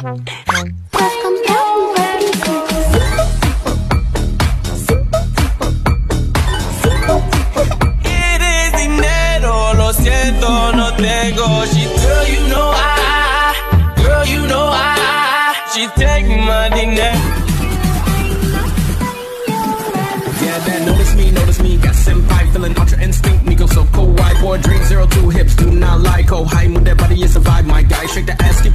Siento, no tengo. Girl, you know girl, you know she take my dinner. Yeah, that notice me, got senpai feeling ultra instinct. Nico so cold, white boy, dream 02 hips, do not lie. Go high, move that body, it's a vibe, my guy. Shake the ass, keep